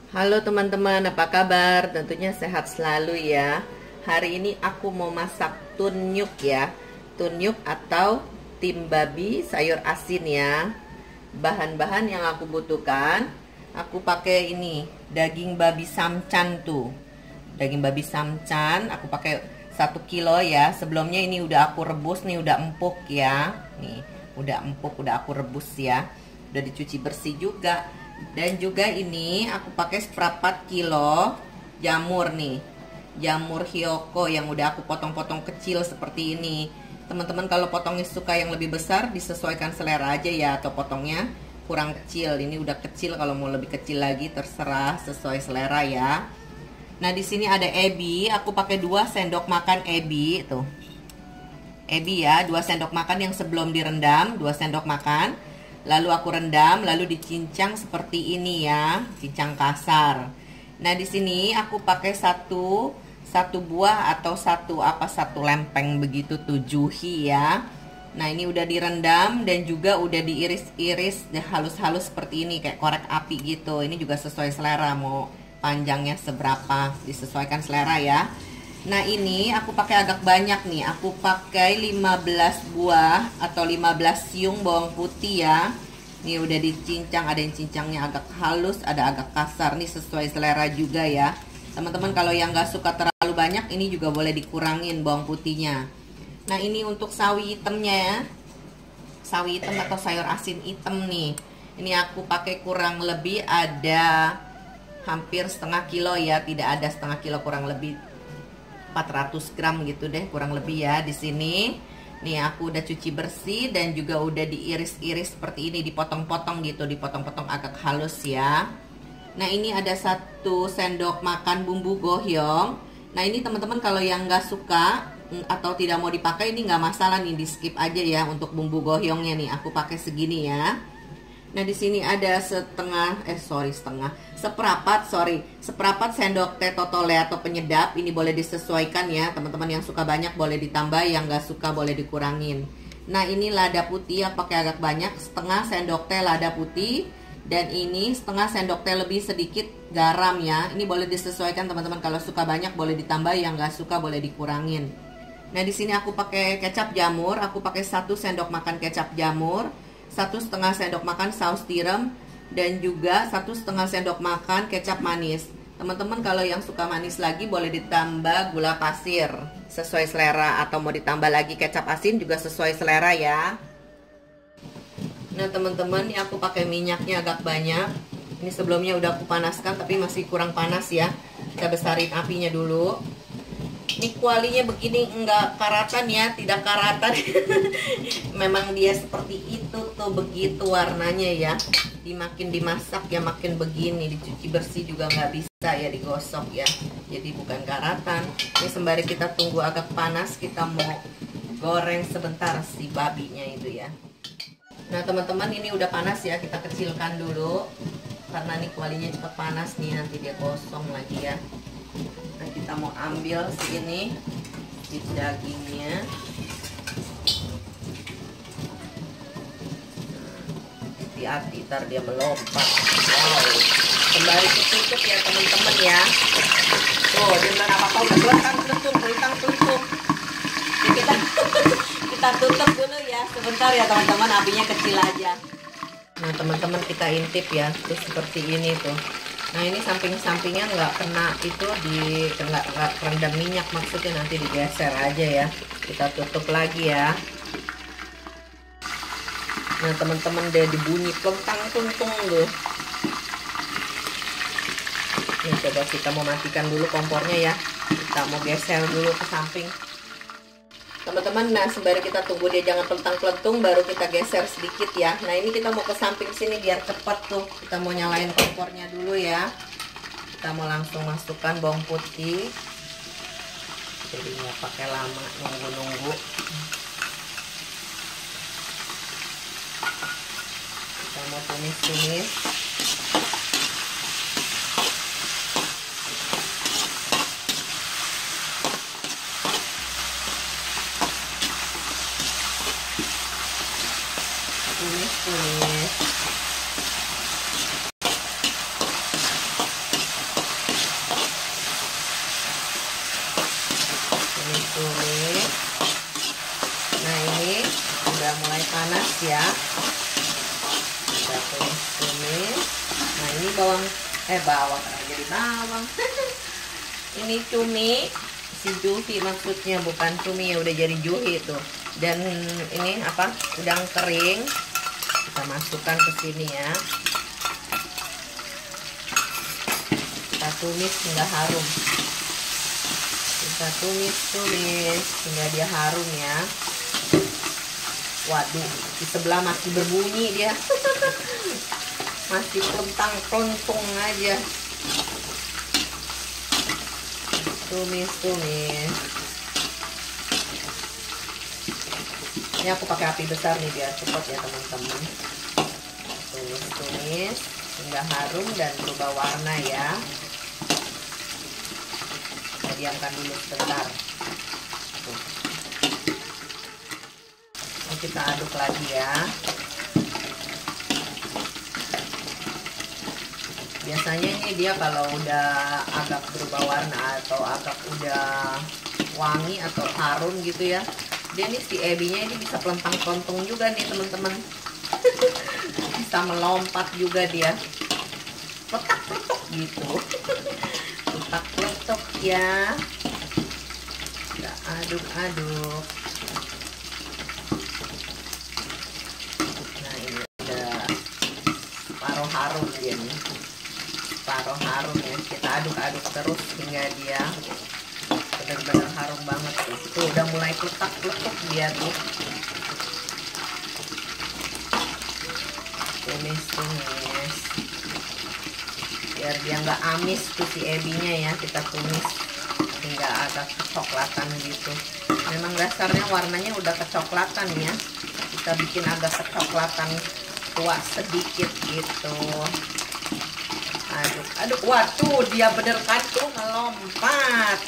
Halo teman-teman, apa kabar? Tentunya sehat selalu ya. Hari ini aku mau masak tunyuk ya. Tunyuk atau tim babi sayur asin ya. Bahan-bahan yang aku butuhkan, aku pakai ini, daging babi samcan tuh. Daging babi samcan, aku pakai 1 kilo ya. Sebelumnya ini udah aku rebus nih, udah empuk ya. Nih, udah empuk, udah aku rebus ya. Udah dicuci bersih juga. Dan juga ini aku pakai 1/4 kilo jamur nih. Jamur hiyoko yang udah aku potong-potong kecil seperti ini. Teman-teman kalau potongnya suka yang lebih besar disesuaikan selera aja ya, atau potongnya kurang kecil. Ini udah kecil, kalau mau lebih kecil lagi terserah sesuai selera ya. Nah, di sini ada ebi, aku pakai 2 sendok makan ebi tuh. Ebi ya, 2 sendok makan yang sebelum direndam, 2 sendok makan. Lalu aku rendam, lalu dicincang seperti ini ya, cincang kasar. Nah, di sini aku pakai satu buah atau satu lempeng begitu, 7 ya. Nah, ini udah direndam dan juga udah diiris-iris halus-halus seperti ini, kayak korek api gitu. Ini juga sesuai selera, mau panjangnya seberapa disesuaikan selera ya. Nah, ini aku pakai agak banyak nih. Aku pakai 15 buah atau 15 siung bawang putih ya. Ini udah dicincang, ada yang cincangnya agak halus, ada agak kasar. Nih sesuai selera juga ya. Teman-teman kalau yang gak suka terlalu banyak, ini juga boleh dikurangin bawang putihnya. Nah, ini untuk sawi hitamnya ya. Sawi hitam atau sayur asin hitam nih. Ini aku pakai kurang lebih ada hampir setengah kilo ya. Tidak ada setengah kilo, kurang lebih 400 gram gitu deh kurang lebih ya di sini. Nih aku udah cuci bersih dan juga udah diiris-iris seperti ini, dipotong-potong gitu, dipotong-potong agak halus ya. Nah, ini ada 1 sendok makan bumbu gohyong. Nah, ini teman-teman kalau yang nggak suka atau tidak mau dipakai ini nggak masalah nih, di skip aja ya untuk bumbu gohyongnya nih. Aku pakai segini ya. Nah, di sini ada seperapat sendok teh totole atau penyedap. Ini boleh disesuaikan ya, teman-teman yang suka banyak boleh ditambah, yang nggak suka boleh dikurangin. Nah, ini lada putih yang pakai agak banyak, setengah sendok teh lada putih. Dan ini setengah sendok teh lebih sedikit garam ya. Ini boleh disesuaikan teman-teman, kalau suka banyak boleh ditambah, yang nggak suka boleh dikurangin. Nah, di sini aku pakai kecap jamur. Aku pakai 1 sendok makan kecap jamur, 1,5 sendok makan saus tiram, dan juga 1,5 sendok makan kecap manis. Teman-teman kalau yang suka manis lagi boleh ditambah gula pasir sesuai selera, atau mau ditambah lagi kecap asin juga sesuai selera ya. Nah, teman-teman, ini aku pakai minyaknya agak banyak. Ini sebelumnya udah aku panaskan tapi masih kurang panas ya. Kita besarin apinya dulu. Ini kualinya begini, enggak karatan ya, tidak karatan. Memang dia seperti itu tuh, begitu warnanya ya. Makin dimasak ya makin begini, dicuci bersih juga nggak bisa ya, digosok ya. Jadi bukan karatan. Ini sembari kita tunggu agak panas, kita mau goreng sebentar si babinya itu ya. Nah, teman-teman, ini udah panas ya, kita kecilkan dulu. Karena nih kualinya cepat panas nih, nanti dia gosong lagi ya. Nah, kita mau ambil segini si dagingnya. Hati-hati ntar dia melompat. Wow, kembali tutup ya teman-teman ya. Tuh, jangan apa-apa, udah pelentang-pelentung. Kita tutup dulu ya sebentar ya teman-teman, apinya kecil aja. Nah, teman-teman, kita intip ya, terus seperti ini tuh. Nah, ini samping-sampingnya nggak kena itu, nggak rendam minyak, maksudnya nanti digeser aja ya. Kita tutup lagi ya. Nah, teman-teman, dia dibunyi pelentang-pelentung tuh. Ini coba kita mau matikan dulu kompornya ya. Kita mau geser dulu ke samping. Teman-teman, nah sembari kita tunggu dia jangan pelentang-pelentung, baru kita geser sedikit ya. Nah, ini kita mau ke samping sini biar cepat tuh. Kita mau nyalain kompornya dulu ya. Kita mau langsung masukkan bawang putih. Jadi nggak pakai lama nunggu-nunggu. Kita mau tumis-tumis. Tumis. panas ya. Kita tumis. Nah ini bawang jadi bawang. Ini cumi, si juhi maksudnya, bukan cumi ya, udah jadi juhi itu. Dan ini apa, udang kering kita masukkan ke sini ya. Kita tumis hingga harum. Kita tumis hingga dia harum ya. Waduh, di sebelah masih berbunyi dia. Masih pelentang-pelentung aja. Tumis. Ini aku pakai api besar nih biar cepat ya teman-teman. Tumis hingga harum dan berubah warna ya. Kita diamkan dulu sebentar. Ini kita aduk lagi ya. Biasanya ini dia kalau udah agak berubah warna atau agak udah wangi atau harum gitu ya, dia nih si ebinya ini bisa pelentang-pelentung juga nih teman-teman. Bisa melompat juga dia, letak-letok gitu. Letak-letok ya. Kita aduk-aduk. Nah ini udah separuh harum dia nih, separuh harum ya. Kita aduk-aduk terus hingga dia benar-benar harum banget tuh. Tuh udah mulai letak-letok dia tuh. Tumis biar dia nggak amis tuh si ebinya ya. Kita tumis hingga agak kecoklatan gitu. Memang dasarnya warnanya udah kecoklatan ya, kita bikin agak kecoklatan tua sedikit gitu. Aduk, waduh dia bener kan tuh melompat.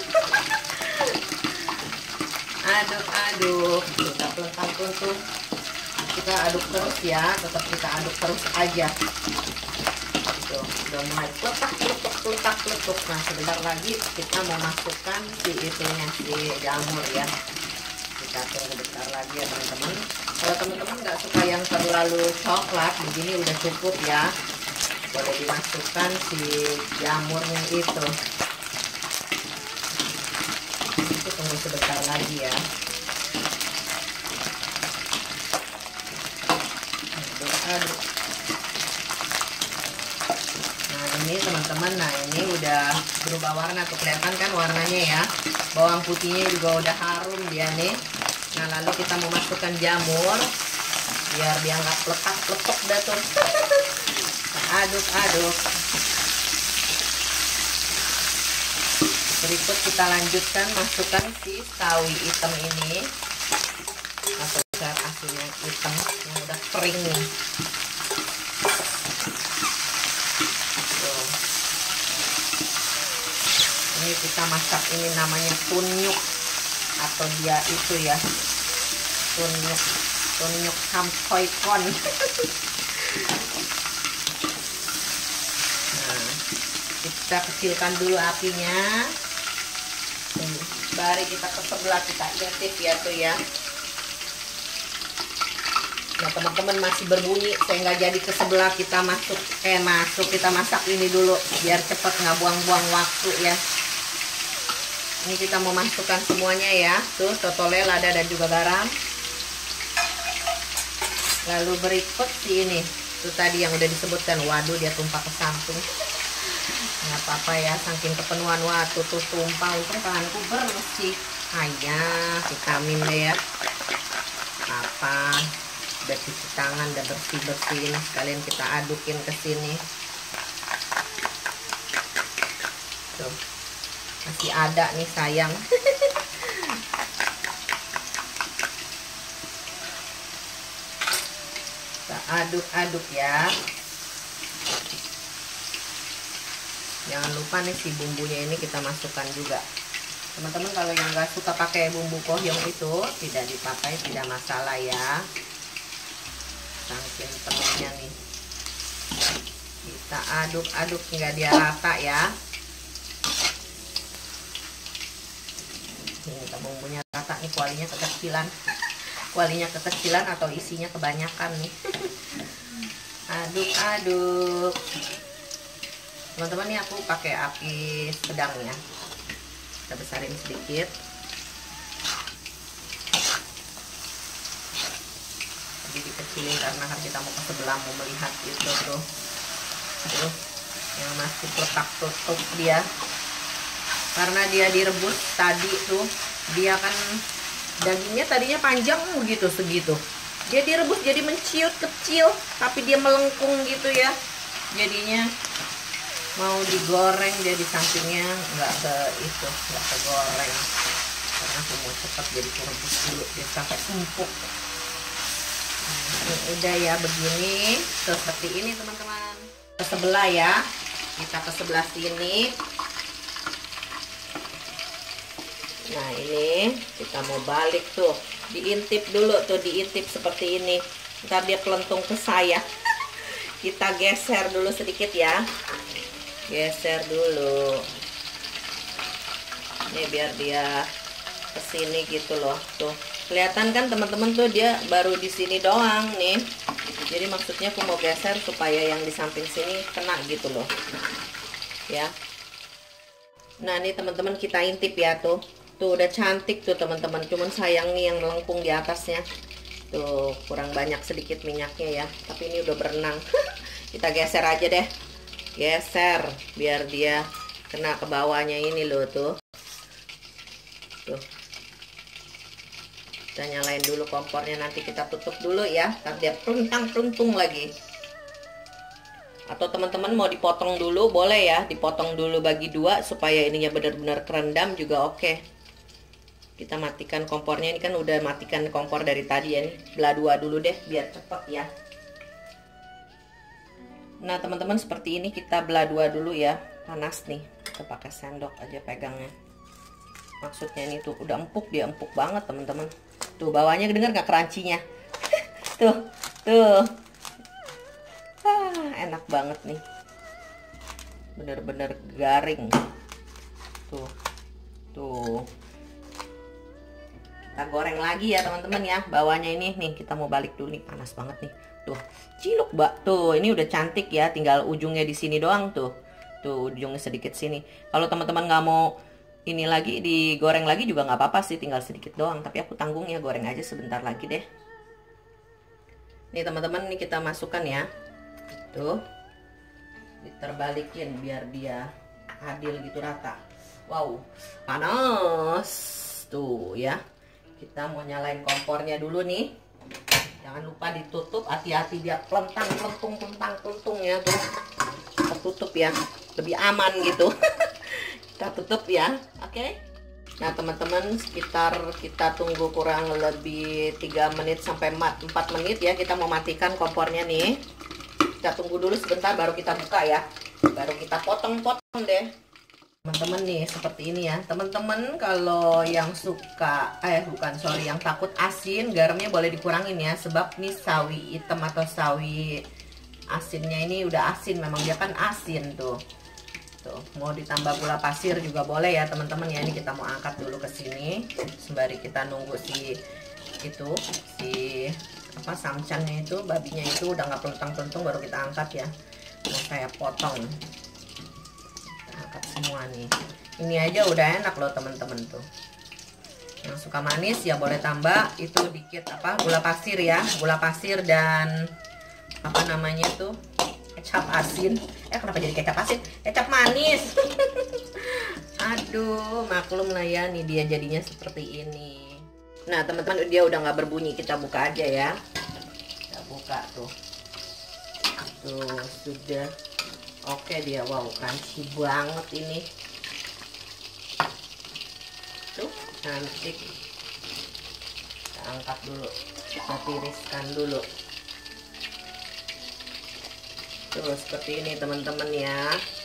Aduk, sudah pelentang-pelentung. Kita aduk terus ya, tetap kita aduk terus aja. Tuh, udah mulai letak-letuk. Nah sebentar lagi kita mau masukkan si itunya, si jamur ya. Kita tunggu bentar lagi ya teman-teman. Kalau teman-teman nggak suka yang terlalu coklat, begini udah cukup ya. Boleh dimasukkan si jamurnya itu. Itu tunggu sebentar lagi ya. Aduk. Nah ini teman-teman, nah ini udah berubah warna tuh, kelihatan kan warnanya ya. Bawang putihnya juga udah harum dia nih. Nah lalu kita mau masukkan jamur biar dia nggak letak-letok dah tuh. Aduk. Berikut kita lanjutkan masukkan si sawi hitam ini, atau sayur asin yang hitam yang udah kering nih. Tuh. Ini kita masak, ini namanya tunyuk atau dia itu ya, tunyuk sampoikon. Kita kecilkan dulu apinya. Mari kita ke sebelah, kita intip ya tuh ya. Nah teman-teman masih berbunyi, saya nggak jadi ke sebelah. Kita kita masak ini dulu biar cepet, nggak buang-buang waktu ya. Ini kita mau masukkan semuanya ya. Tuh totole, lada dan juga garam. Lalu berikut si ini tuh tadi yang udah disebutkan. Waduh dia tumpah ke samping. Nggak apa-apa ya, saking kepenuhan waktu tuh tumpah. Untung tanganku bersih. Ayah vitamin deh ya. Apa udah cuci tangan, udah bersih-bersihin, sekalian kita adukin ke sini. Tuh masih ada nih sayang. Kita aduk-aduk ya. Jangan lupa nih si bumbunya ini kita masukkan juga. Teman-teman kalau yang nggak suka pakai bumbu kohyong itu tidak dipakai, tidak masalah ya. Saking penuhnya nih. Kita aduk-aduk hingga dia rata ya. Ini bumbunya rata nih, kualinya kekecilan. kualinya kekecilan atau isinya kebanyakan nih. Aduk-aduk. Teman-teman, nih aku pakai api sedang ya. Kita besarin sedikit. Jadi dikecilin karena kan kita mau ke sebelah, mau melihat gitu tuh. Tuh, yang masih tutup dia. Karena dia direbus tadi tuh, dia kan dagingnya tadinya panjang gitu segitu. Dia direbus jadi menciut kecil, tapi dia melengkung gitu ya. Jadinya mau digoreng, dia di sampingnya nggak kegoreng. Karena aku mau cepat, jadi aku rebus dulu dia sampai empuk. Nah, udah ya begini, seperti ini teman-teman. Ke sebelah ya, kita ke sebelah sini. Nah ini kita mau balik tuh, diintip dulu tuh, diintip seperti ini. Ntar dia pelentung ke saya. Kita geser dulu sedikit ya, geser dulu. Ini biar dia kesini gitu loh, tuh kelihatan kan teman-teman tuh, dia baru di sini doang nih. Jadi maksudnya aku mau geser supaya yang di samping sini kena gitu loh, ya. Nah ini teman-teman kita intip ya tuh. Tuh udah cantik tuh teman-teman, cuman sayang nih yang melengkung di atasnya. Tuh kurang banyak sedikit minyaknya ya, tapi ini udah berenang. Kita geser aja deh, geser biar dia kena ke bawahnya ini loh tuh. Tuh, kita nyalain dulu kompornya, nanti kita tutup dulu ya, ntar dia peluntang-peluntung lagi. Atau teman-teman mau dipotong dulu boleh ya, dipotong dulu bagi dua supaya ininya benar-benar kerendam juga oke. Kita matikan kompornya, ini kan udah matikan kompor dari tadi ya, nih belah dua dulu deh biar cepet ya. Nah teman-teman, seperti ini kita belah dua dulu ya, panas nih, kita pakai sendok aja pegangnya. Maksudnya ini tuh udah empuk, dia empuk banget teman-teman. Tuh bawahnya denger nggak crunchy-nya? tuh enak banget nih, bener-bener garing. Tuh kita goreng lagi ya teman-teman ya. Bawahnya ini nih kita mau balik dulu nih, panas banget nih. Tuh ciluk mbak, tuh ini udah cantik ya, tinggal ujungnya di sini doang tuh. Tuh ujungnya sedikit sini. Kalau teman-teman nggak mau ini lagi digoreng lagi juga nggak apa-apa sih, tinggal sedikit doang. Tapi aku tanggung ya, goreng aja sebentar lagi deh. Nih teman-teman, ini kita masukkan ya. Tuh diterbalikin biar dia adil gitu, rata. Wow panas tuh ya. Kita mau nyalain kompornya dulu nih, jangan lupa ditutup, hati-hati dia pelentung ya tuh. Kita tutup ya, lebih aman gitu. Kita tutup ya, oke. Nah teman-teman, sekitar kita tunggu kurang lebih 3 menit sampai 4 menit ya. Kita mau matikan kompornya nih. Kita tunggu dulu sebentar baru kita buka ya, baru kita potong-potong deh teman-teman. Nih seperti ini ya teman-teman. Kalau yang suka yang takut asin, garamnya boleh dikurangin ya, sebab nih sawi hitam atau sawi asinnya ini udah asin, memang dia kan asin tuh. Mau ditambah gula pasir juga boleh ya teman-teman ya. Ini kita mau angkat dulu ke sini sembari kita nunggu si samcannya itu, babinya itu udah nggak peluntang-peluntang, baru kita angkat ya. Mau saya potong, kita angkat semua nih. Ini aja udah enak loh teman-teman tuh. Yang suka manis ya boleh tambah itu dikit gula pasir ya, gula pasir dan kecap asin. Kenapa jadi kecap asin? Kecap manis. Aduh, maklum lah ya, nih dia jadinya seperti ini. Nah teman-teman, dia udah nggak berbunyi, kita buka aja ya. Kita buka tuh sudah oke dia. Wow crunchy banget ini tuh, cantik. Kita angkat dulu, kita tiriskan dulu tuh seperti ini teman-teman ya.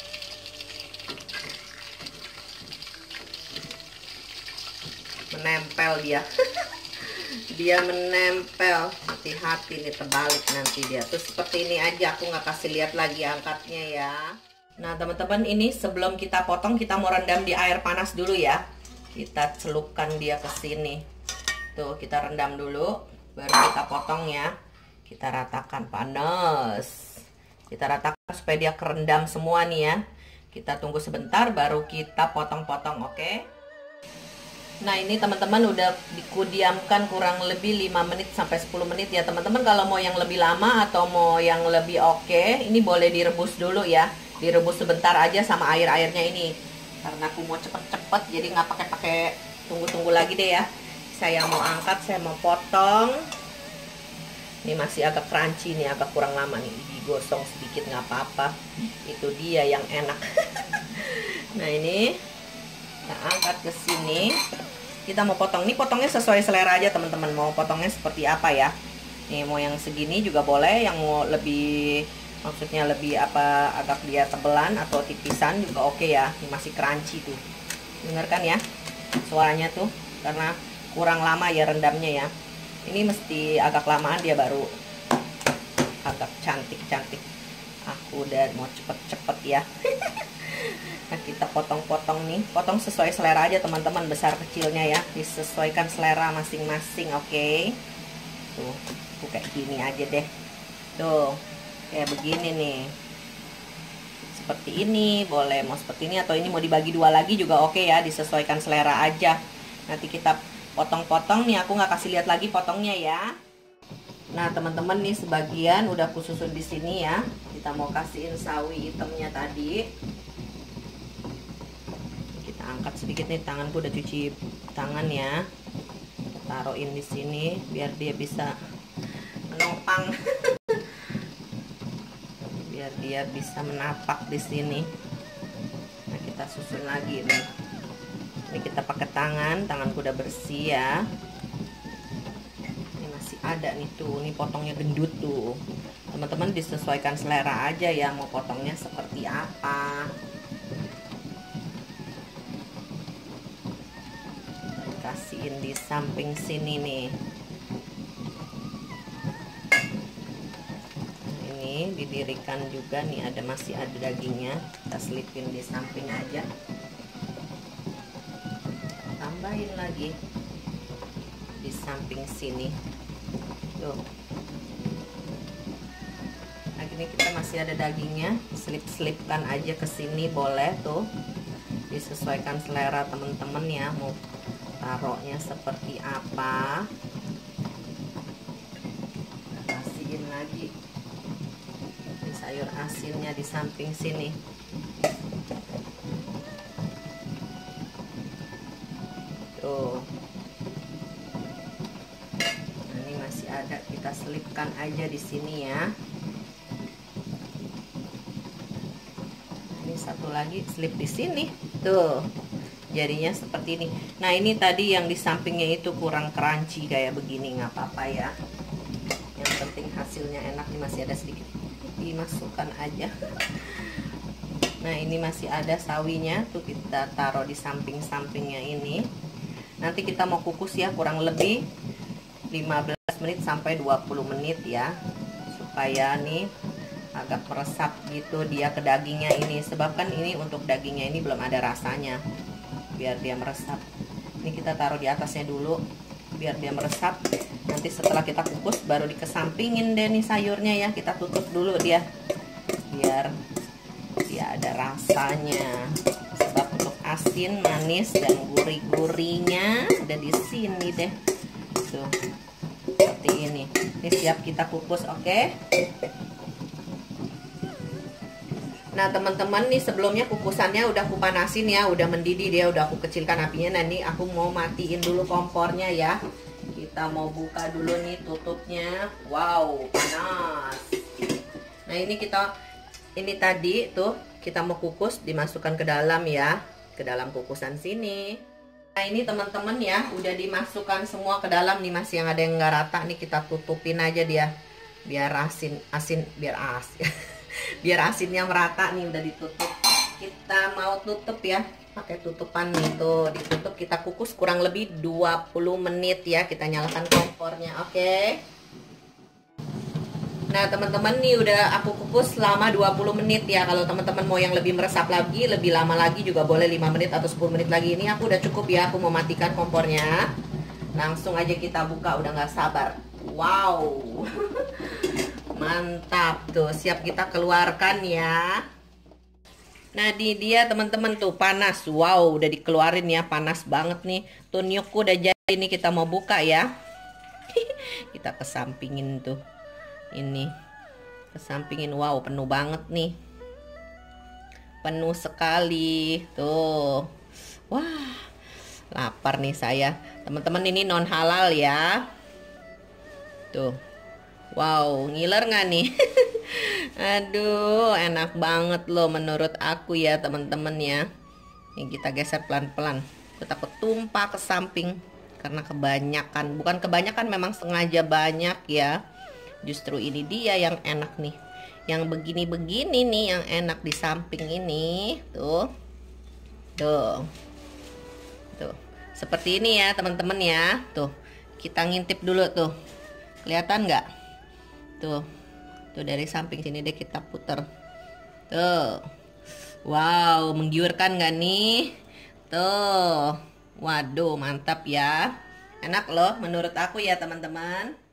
Menempel dia. Dia menempel, hati-hati nih, terbalik nanti dia. Terus seperti ini aja, aku nggak kasih lihat lagi angkatnya ya. Nah teman-teman, ini sebelum kita potong kita mau rendam di air panas dulu ya. Kita celupkan dia ke sini tuh, kita rendam dulu baru kita potong ya. Kita ratakan, panas. Kita ratakan supaya dia kerendam semua nih ya. Kita tunggu sebentar baru kita potong-potong, oke? Nah ini teman-teman udah didiamkan kurang lebih 5 menit sampai 10 menit ya teman-teman. Kalau mau yang lebih lama atau mau yang lebih oke, ini boleh direbus dulu ya. Direbus sebentar aja sama air-airnya ini. Karena aku mau cepet-cepet jadi nggak pakai tunggu-tunggu lagi deh ya. Saya mau angkat, saya mau potong. Ini masih agak crunchy nih, agak kurang lama nih, digosong sedikit nggak apa-apa. Itu dia yang enak. Nah ini kita angkat ke sini. Kita mau potong, ini potongnya sesuai selera aja teman-teman. Mau potongnya seperti apa ya? Nih mau yang segini juga boleh, yang mau lebih, maksudnya lebih apa, agak dia tebelan atau tipisan juga oke ya. Ini masih crunchy tuh, dengarkan ya suaranya tuh, karena kurang lama ya rendamnya ya. Ini mesti agak lamaan dia baru agak cantik-cantik. Aku udah mau cepet-cepet ya. Nah kita potong-potong nih, potong sesuai selera aja teman-teman, besar kecilnya ya, disesuaikan selera masing-masing, oke? Tuh, aku kayak gini aja deh. Tuh, kayak begini nih. Seperti ini, boleh mau seperti ini atau ini mau dibagi dua lagi juga oke ya, disesuaikan selera aja. Nanti kita potong-potong nih, aku nggak kasih lihat lagi potongnya ya. Nah teman-teman nih sebagian udah aku susun di sini ya. Kita mau kasihin sawi hitamnya tadi. Kita angkat sedikit nih, tanganku udah cuci tangan ya. Taruhin di sini biar dia bisa menopang. Biar dia bisa menapak di sini. Nah kita susun lagi nih. Ini kita pakai tangan, tanganku udah bersih ya. Ini masih ada nih tuh, ini potongnya gendut tuh. Teman-teman disesuaikan selera aja ya, mau potongnya seperti apa. Kasihin di samping sini nih. Ini didirikan juga nih, masih ada dagingnya. Kita selipin di samping aja. Tambahin lagi di samping sini tuh. Nah gini kita masih ada dagingnya, selip-selipkan aja ke sini boleh tuh, disesuaikan selera temen-temen ya, mau taruhnya seperti apa. Kasihin lagi ini sayur asinnya di samping sini. Tuh. Nah, ini masih ada, kita selipkan aja di sini ya. Ini satu lagi selip di sini. Tuh. Jadinya seperti ini. Nah, ini tadi yang di sampingnya itu kurang crunchy kayak begini, nggak apa-apa ya. Yang penting hasilnya enak. Nih masih ada sedikit. Dimasukkan aja. Nah, ini masih ada sawinya, tuh kita taruh di samping-sampingnya ini. Nanti kita mau kukus ya kurang lebih 15 menit sampai 20 menit ya. Supaya nih agak meresap gitu dia ke dagingnya ini. Sebab kan ini untuk dagingnya ini belum ada rasanya. Biar dia meresap. Ini kita taruh di atasnya dulu biar dia meresap. Nanti setelah kita kukus baru dikesampingin deh nih sayurnya ya. Kita tutup dulu dia. Biar dia ada rasanya. Sebab untuk asin, manis dan gurih-gurihnya udah di sini deh. Tuh. Seperti ini. Ini siap kita kukus, oke? Nah, teman-teman nih sebelumnya kukusannya udah aku panasin ya, udah mendidih dia, udah aku kecilkan apinya. Nah, ini aku mau matiin dulu kompornya ya. Kita mau buka dulu nih tutupnya. Wow, panas. Nah, ini tadi tuh kita mau kukus, dimasukkan ke dalam ya, ke dalam kukusan sini. Nah ini teman-teman ya, udah dimasukkan semua ke dalam nih, masih yang ada yang nggak rata nih, kita tutupin aja dia, biar biar asinnya merata nih, udah ditutup. Kita mau tutup ya, pakai tutupan nih tuh, ditutup, kita kukus kurang lebih 20 menit ya, kita nyalakan kompornya, oke? Nah teman-teman nih udah aku kukus selama 20 menit ya. Kalau teman-teman mau yang lebih meresap lagi, lebih lama lagi juga boleh, 5 menit atau 10 menit lagi. Ini aku udah cukup ya, aku mau matikan kompornya. Langsung aja kita buka, udah gak sabar. Wow. Mantap tuh, siap kita keluarkan ya. Nah, di dia teman-teman tuh panas. Wow, udah dikeluarin ya, panas banget nih. Tunnyukku udah jadi nih, kita mau buka ya. Kita kesampingin tuh. Ini. Kesampingin. Wow, penuh banget nih. Penuh sekali. Tuh. Wah, lapar nih saya. Teman-teman, ini non halal ya. Tuh. Wow, ngiler nggak nih? Aduh, enak banget loh menurut aku ya teman-teman ya. Ini kita geser pelan-pelan. Aku takut tumpah ke samping karena kebanyakan. Bukan kebanyakan, memang sengaja banyak ya. Justru ini dia yang enak nih. Yang begini-begini nih yang enak di samping ini. Tuh. Tuh. Tuh. Seperti ini ya teman-teman ya. Tuh. Kita ngintip dulu tuh. Kelihatan nggak? Tuh. Tuh dari samping sini deh kita puter. Tuh. Wow, menggiurkan nggak nih? Tuh. Waduh, mantap ya. Enak loh menurut aku ya teman-teman.